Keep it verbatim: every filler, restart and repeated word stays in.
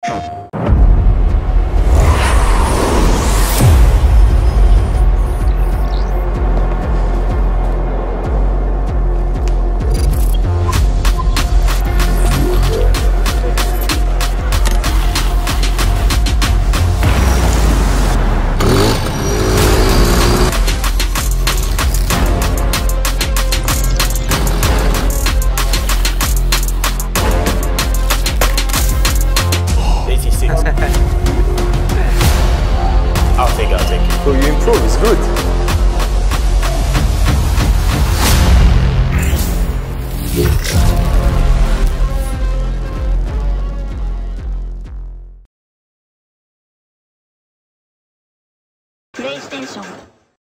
I'll take it, I'll take it. So you improve, it's good.